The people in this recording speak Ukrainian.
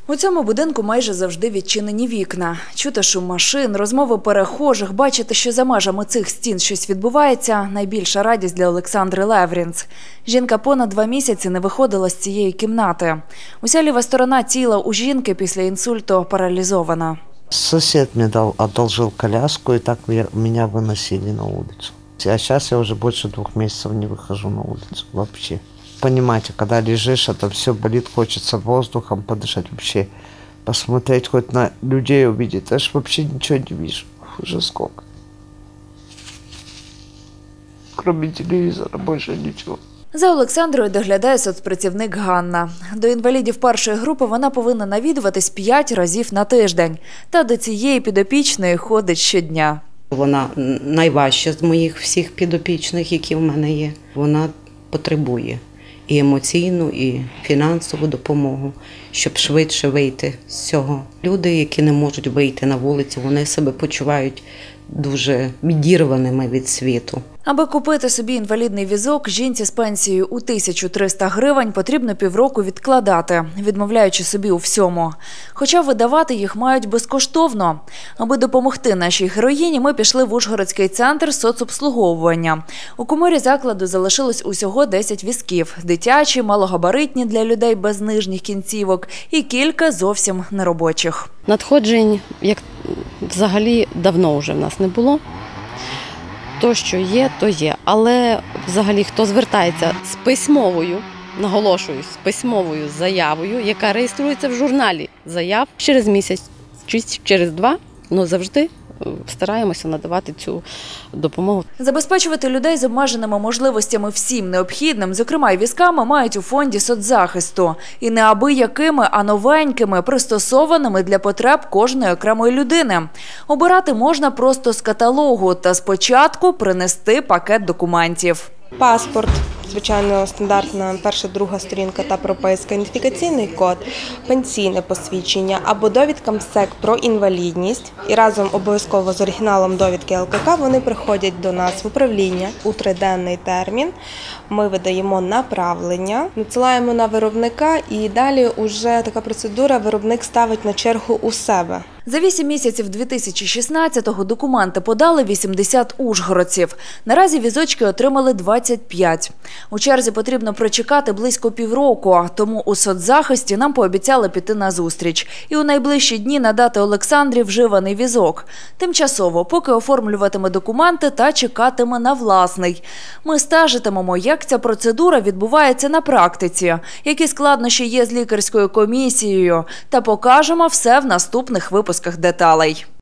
У цьому будинку майже завжди відчинені вікна. Чути шум машин, розмови перехожих, бачити, що за межами цих стін щось відбувається – найбільша радість для Олександри Леврінц. Жінка понад 2 місяці не виходила з цієї кімнати. Уся ліва сторона тіла у жінки після інсульту паралізована. Сосед мне одолжил коляску, и так меня выносили на улицу. А сейчас я уже больше 2 месяцев не выхожу на улицу вообще. Понимаете, когда лежишь, это все болит, хочется воздухом подышать вообще. Посмотреть хоть на людей увидеть, я ж вообще ничего не вижу. Уже сколько. Кроме телевизора больше ничего. За Олександрою доглядає соцпрацівник Ганна. До інвалідів першої групи вона повинна навідуватись 5 разів на тиждень. Та до цієї підопічної ходить щодня. Вона найважча з моїх всіх підопічних, які в мене є. Вона потребує і емоційну, і фінансову допомогу, щоб швидше вийти з цього. Люди, які не можуть вийти на вулицю, вони себе почувають дуже відірваними від світу. Аби купити собі інвалідний візок, жінці з пенсією у 1300 гривень потрібно 1,5 року відкладати, відмовляючи собі у всьому. Хоча видавати їх мають безкоштовно. Аби допомогти нашій героїні, ми пішли в Ужгородський центр соцобслуговування. У коморі закладу залишилось усього 10 візків – дитячі, малогабаритні для людей без нижніх кінцівок і кілька зовсім неробочих. Надходжень, як взагалі, давно вже в нас не було. То, що є, то є. Але взагалі, хто звертається з письмовою, наголошую, з письмовою заявою, яка реєструється в журналі заяв через місяць чи через 2, але завжди стараємося надавати цю допомогу. Забезпечувати людей з обмеженими можливостями всім необхідним, зокрема і візками, мають у фонді соцзахисту. І не аби-якими, а новенькими, пристосованими для потреб кожної окремої людини. Обирати можна просто з каталогу та спочатку принести пакет документів. Паспорт, звичайно, стандартна перша, друга сторінка та прописка, ідентифікаційний код, пенсійне посвідчення або довідка МСЕК про інвалідність. І разом обов'язково з оригіналом довідки ЛКК вони приходять до нас в управління у 3-денний термін. Ми видаємо направлення, надсилаємо на виробника і далі вже така процедура виробник ставить на чергу у себе. За 8 місяців 2016-го документи подали 80 ужгородців. Наразі візочки отримали 25. У черзі потрібно прочекати близько 1,5 року, тому у соцзахисті нам пообіцяли піти назустріч і у найближчі дні надати Олександрі вживаний візок. Тимчасово, поки оформлюватиме документи та чекатиме на власний. Ми стежитимемо, як ця процедура відбувається на практиці, які складнощі є з лікарською комісією, та покажемо все в наступних випусках деталей.